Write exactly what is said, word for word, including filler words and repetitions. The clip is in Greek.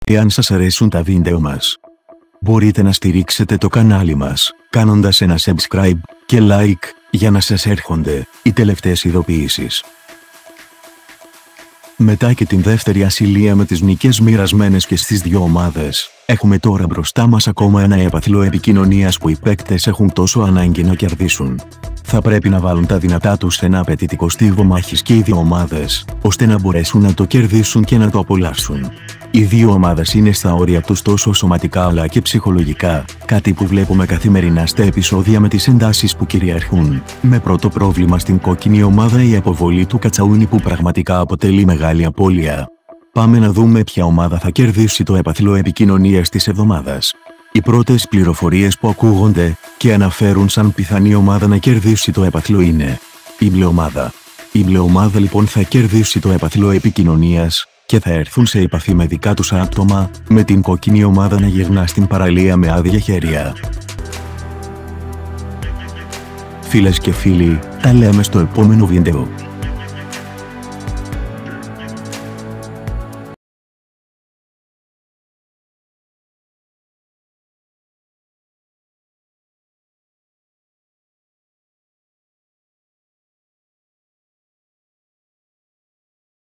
Εάν σας αρέσουν τα βίντεο μας, μπορείτε να στηρίξετε το κανάλι μας, κάνοντας ένα subscribe και like, για να σας έρχονται οι τελευταίες ειδοποιήσεις. Μετά και την δεύτερη ασυλία με τις νίκες μοιρασμένες και στις δύο ομάδες, έχουμε τώρα μπροστά μας ακόμα ένα έπαθλο επικοινωνίας που οι παίκτες έχουν τόσο ανάγκη να κερδίσουν. Θα πρέπει να βάλουν τα δυνατά τους σε ένα απαιτητικό στίβο μάχης και οι δύο ομάδες, ώστε να μπορέσουν να το κερδίσουν και να το απολαύσουν. Οι δύο ομάδες είναι στα όρια τους τόσο σωματικά αλλά και ψυχολογικά, κάτι που βλέπουμε καθημερινά στα επεισόδια με τις εντάσεις που κυριαρχούν. Με πρώτο πρόβλημα στην κόκκινη ομάδα η αποβολή του Κατσαούνι που πραγματικά αποτελεί μεγάλη απώλεια. Πάμε να δούμε ποια ομάδα θα κερδίσει το έπαθλο επικοινωνίας της εβδομάδας. Οι πρώτες πληροφορίες που ακούγονται και αναφέρουν σαν πιθανή ομάδα να κερδίσει το έπαθλο είναι η μπλε ομάδα. Η μπλε ομάδα λοιπόν θα κερδίσει το έπαθλο επικοινωνίας και θα έρθουν σε επαφή με δικά τους άτομα, με την κόκκινη ομάδα να γυρνά στην παραλία με άδεια χέρια. Φίλες και φίλοι, τα λέμε στο επόμενο βίντεο.